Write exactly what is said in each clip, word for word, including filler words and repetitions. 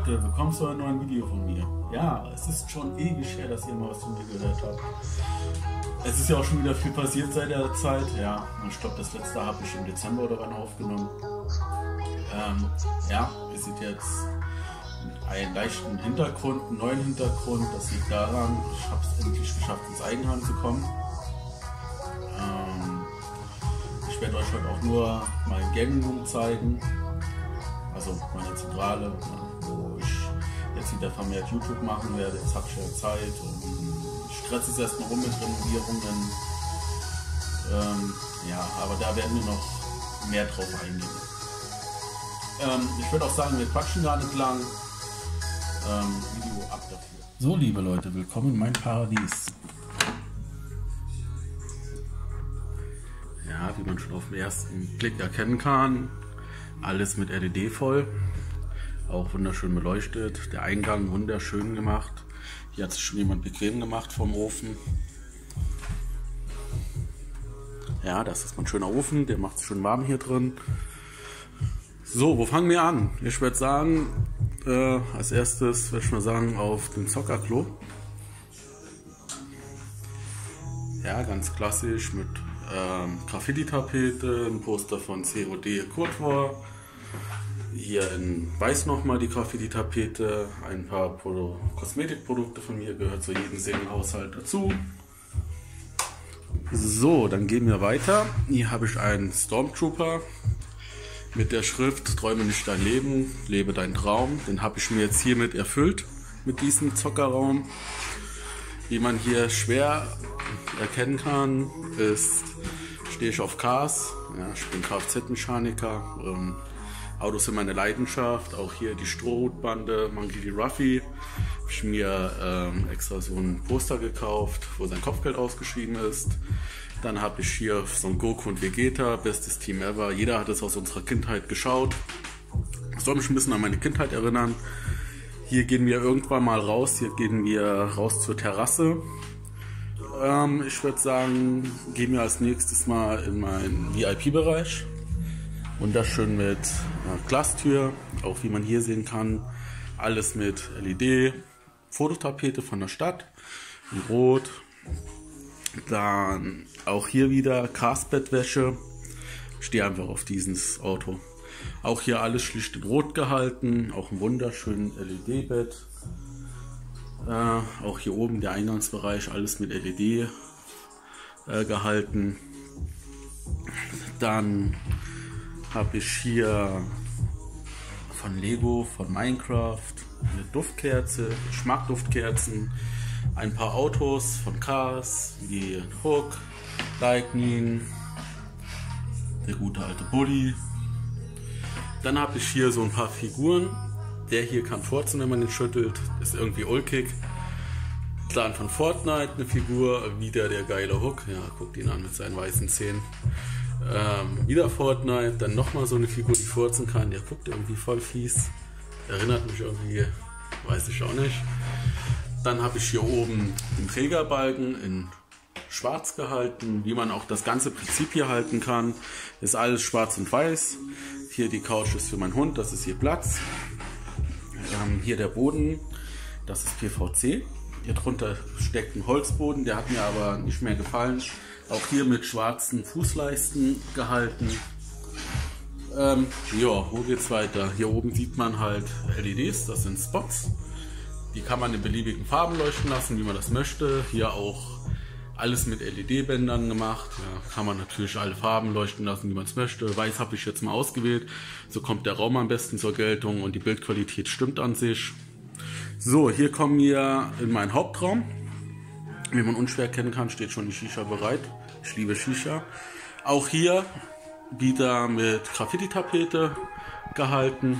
Leute, willkommen zu einem neuen Video von mir. Ja, es ist schon ewig her, dass ihr mal was von mir gehört habt. Es ist ja auch schon wieder viel passiert seit der Zeit. Ja, ich glaube, das letzte habe ich im Dezember oder wann aufgenommen. Ähm, ja, ihr seht jetzt einen leichten Hintergrund, einen neuen Hintergrund. Das liegt daran, ich habe es endlich geschafft, ins Eigenheim zu kommen. Ähm, ich werde euch heute auch nur meinen Gaming Room zeigen. Also meine Zentrale, wo ich jetzt wieder vermehrt YouTube machen werde. Jetzt habe ich ja Zeit und ich stresse es erstmal rum mit Renovierungen. Ähm, ja, aber da werden wir noch mehr drauf eingehen. Ähm, ich würde auch sagen, wir quatschen gar nicht lang. Ähm, Video ab dafür. So, liebe Leute, willkommen in mein Paradies. Ja, wie man schon auf den ersten Blick erkennen kann, alles mit L E D voll, auch wunderschön beleuchtet, der Eingang wunderschön gemacht. Hier hat sich schon jemand bequem gemacht vom Ofen. Ja, das ist mein schöner Ofen, der macht es schön warm hier drin. So, wo fangen wir an? Ich würde sagen, äh, als erstes würde ich mal sagen, auf dem Zockerklo. Ja, ganz klassisch mit ähm, Graffiti-Tapete, ein Poster von C O D Cold War. Hier in weiß nochmal die Graffiti-Tapete, ein paar Pro Kosmetikprodukte von mir, gehört zu jedem Seelenhaushalt dazu. So, dann gehen wir weiter. Hier habe ich einen Stormtrooper mit der Schrift Träume nicht dein Leben, lebe deinen Traum. Den habe ich mir jetzt hiermit erfüllt, mit diesem Zockerraum. Wie man hier schwer erkennen kann, ist, stehe ich auf Cars. Ja, ich bin Kfz-Mechaniker. Ähm, Autos sind meine Leidenschaft. Auch hier die Strohhutbande Monkey D. Ruffy. Habe ich mir ähm, extra so ein Poster gekauft, wo sein Kopfgeld ausgeschrieben ist. Dann habe ich hier so ein Goku und Vegeta, bestes Team ever. Jeder hat es aus unserer Kindheit geschaut. Das soll mich ein bisschen an meine Kindheit erinnern. Hier gehen wir irgendwann mal raus. Hier gehen wir raus zur Terrasse. Ähm, ich würde sagen, gehen wir als nächstes mal in meinen V I P-Bereich. Wunderschön mit äh, Glastür, auch wie man hier sehen kann. Alles mit L E D. Fototapete von der Stadt in Rot. Dann auch hier wieder Cars-Bettwäsche. Ich stehe einfach auf dieses Auto. Auch hier alles schlicht in Rot gehalten. Auch ein wunderschönes L E D-Bett. Äh, auch hier oben der Eingangsbereich, alles mit L E D äh, gehalten. Dann habe ich hier von Lego, von Minecraft, eine Duftkerze. Ich mag Duftkerzen. Ein paar Autos von Cars, wie Hook, Lightning, der gute alte Bulli. Dann habe ich hier so ein paar Figuren. Der hier kann furzen, wenn man den schüttelt. Ist irgendwie ulkig. Dann von Fortnite eine Figur. Wieder der geile Hook. Ja, guckt ihn an mit seinen weißen Zähnen. Ähm, wieder Fortnite. Dann nochmal so eine Figur, die furzen kann. Der guckt irgendwie voll fies. Erinnert mich irgendwie. Weiß ich auch nicht. Dann habe ich hier oben den Trägerbalken in schwarz gehalten. Wie man auch das ganze Prinzip hier halten kann. Ist alles schwarz und weiß. Hier die Couch ist für meinen Hund. Das ist hier Platz. Ähm, hier der Boden, das ist P V C. Hier drunter steckt ein Holzboden, der hat mir aber nicht mehr gefallen. Auch hier mit schwarzen Fußleisten gehalten. Ähm, ja, wo geht's weiter? Hier oben sieht man halt L E Ds, das sind Spots. Die kann man in beliebigen Farben leuchten lassen, wie man das möchte. Hier auch alles mit L E D-Bändern gemacht. Ja, kann man natürlich alle Farben leuchten lassen, wie man es möchte. Weiß habe ich jetzt mal ausgewählt. So kommt der Raum am besten zur Geltung und die Bildqualität stimmt an sich. So, hier kommen wir in meinen Hauptraum. Wie man unschwer erkennen kann, steht schon die Shisha bereit. Ich liebe Shisha. Auch hier wieder mit Graffiti-Tapete gehalten.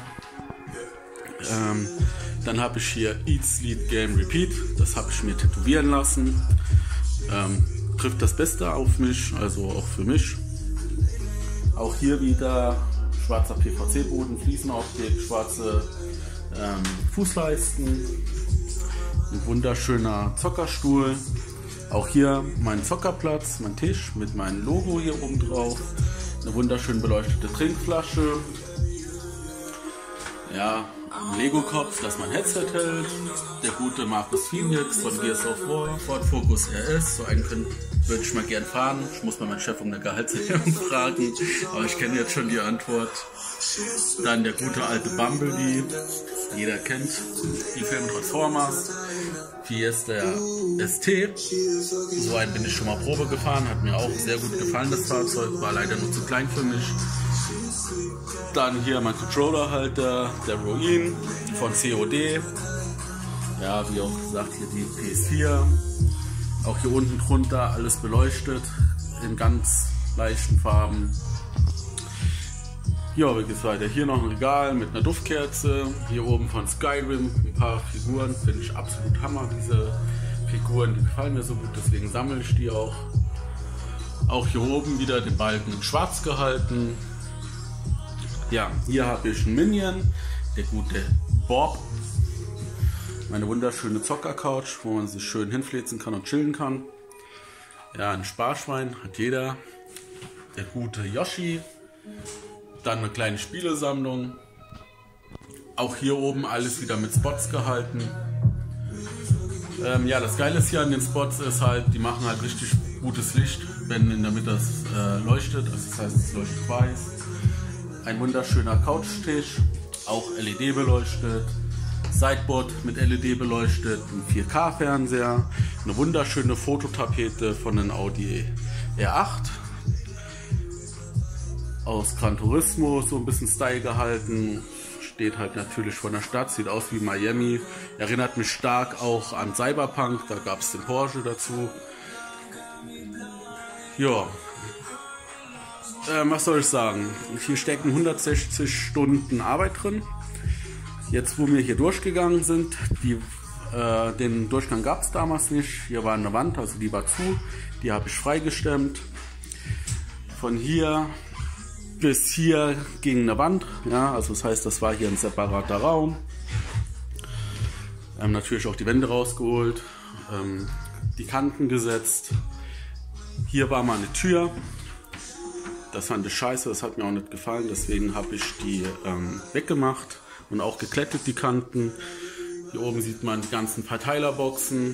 Ähm, dann habe ich hier Eat, Sleep, Game, Repeat. Das habe ich mir tätowieren lassen. Ähm, trifft das Beste auf mich, also auch für mich. Auch hier wieder schwarzer P V C-Boden, Fliesenoptik, schwarze ähm, Fußleisten, ein wunderschöner Zockerstuhl. Auch hier mein Zockerplatz, mein Tisch mit meinem Logo hier oben drauf, eine wunderschön beleuchtete Trinkflasche. Ja, ein Lego-Kopf, das mein Headset hält. Der gute Marcus Phoenix von Gears of War, Ford Focus R S. So einen würde ich mal gern fahren. Ich muss mal meinen Chef um eine Gehaltserhöhung fragen, aber ich kenne jetzt schon die Antwort. Dann der gute alte Bumblebee. Jeder kennt die Filme Transformers. Fiesta S T. So einen bin ich schon mal Probe gefahren. Hat mir auch sehr gut gefallen, das Fahrzeug. War leider nur zu klein für mich. Dann hier mein Controllerhalter, der Ruin von C O D. Ja, wie auch gesagt, hier die P S vier. Auch hier unten drunter alles beleuchtet in ganz leichten Farben. Ja, wie geht's weiter? Hier noch ein Regal mit einer Duftkerze. Hier oben von Skyrim ein paar Figuren. Finde ich absolut Hammer, diese Figuren. Die gefallen mir so gut, deswegen sammle ich die auch. Auch hier oben wieder den Balken in schwarz gehalten. Ja, hier habe ich einen Minion, der gute Bob. Meine wunderschöne Zocker-Couch, wo man sich schön hinfläzen kann und chillen kann. Ja, ein Sparschwein hat jeder. Der gute Yoshi. Dann eine kleine Spielesammlung. Auch hier oben alles wieder mit Spots gehalten. Ähm, ja, das Geile ist hier an den Spots ist halt, die machen halt richtig gutes Licht, wenn in der Mitte es äh, leuchtet. Also das heißt, es leuchtet weiß. Ein wunderschöner Couchtisch, auch L E D beleuchtet. Sideboard mit L E D beleuchtet, ein vier K Fernseher, eine wunderschöne Fototapete von einem Audi R acht. Aus Gran Turismo, so ein bisschen Style gehalten. Steht halt natürlich von der Stadt, sieht aus wie Miami. Erinnert mich stark auch an Cyberpunk, da gab es den Porsche dazu. Ja. Ähm, was soll ich sagen? Hier stecken hundertsechzig Stunden Arbeit drin. Jetzt, wo wir hier durchgegangen sind, die, äh, den Durchgang gab es damals nicht. Hier war eine Wand, also die war zu. Die habe ich freigestemmt. Von hier bis hier ging eine Wand. Ja, also das heißt, das war hier ein separater Raum. Wir haben natürlich auch die Wände rausgeholt, ähm, die Kanten gesetzt. Hier war mal eine Tür. Das fand ich scheiße, das hat mir auch nicht gefallen. Deswegen habe ich die ähm, weggemacht. Und auch geklettet die Kanten. Hier oben sieht man die ganzen Verteilerboxen.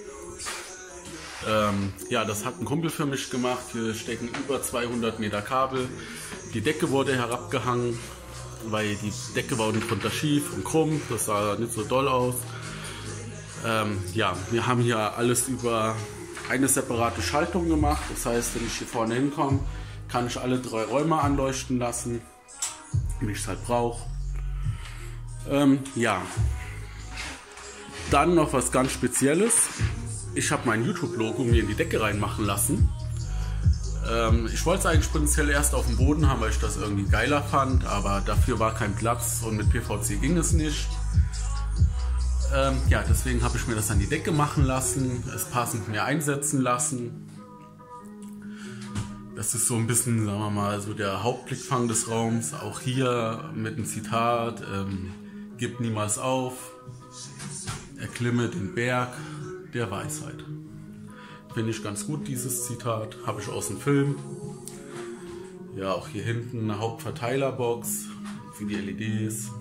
Ähm, ja, das hat ein Kumpel für mich gemacht. Hier stecken über zweihundert Meter Kabel. Die Decke wurde herabgehangen, weil die Decke war unten drunter schief und krumm. Das sah nicht so doll aus. Ähm, ja, wir haben hier alles über eine separate Schaltung gemacht. Das heißt, wenn ich hier vorne hinkomme, kann ich alle drei Räume anleuchten lassen, wenn ich es halt brauche. Ähm, ja, dann noch was ganz Spezielles. Ich habe mein YouTube-Logo mir in die Decke reinmachen lassen. Ähm, ich wollte es eigentlich potenziell erst auf dem Boden haben, weil ich das irgendwie geiler fand, aber dafür war kein Platz und mit P V C ging es nicht. Ähm, ja, deswegen habe ich mir das an die Decke machen lassen, es passend mir einsetzen lassen. Das ist so ein bisschen, sagen wir mal, so der Hauptblickfang des Raums. Auch hier mit einem Zitat. Ähm, Gib niemals auf, erklimme den Berg der Weisheit. Finde ich ganz gut, dieses Zitat. Habe ich aus dem Film. Ja, auch hier hinten eine Hauptverteilerbox für die L E Ds.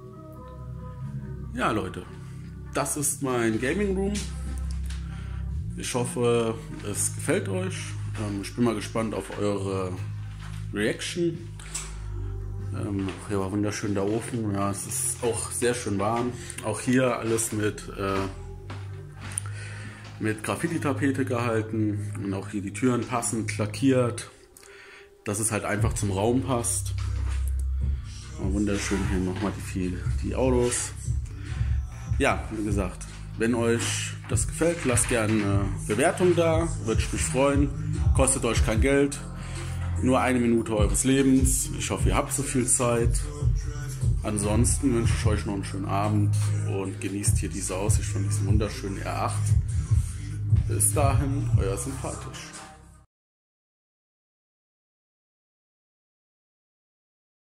Ja, Leute, das ist mein Gaming Room. Ich hoffe, es gefällt euch. Ich bin mal gespannt auf eure Reaction. Ähm, hier war wunderschön der Ofen. Ja, es ist auch sehr schön warm. Auch hier alles mit, äh, mit Graffiti-Tapete gehalten. Und auch hier die Türen passend lackiert, dass es halt einfach zum Raum passt. Und wunderschön hier nochmal die, die Autos. Ja, wie gesagt, wenn euch das gefällt, lasst gerne eine Bewertung da. Würde ich mich freuen. Kostet euch kein Geld. Nur eine Minute eures Lebens. Ich hoffe, ihr habt so viel Zeit. Ansonsten wünsche ich euch noch einen schönen Abend und genießt hier diese Aussicht von diesem wunderschönen R acht. Bis dahin, euer Sympathisch.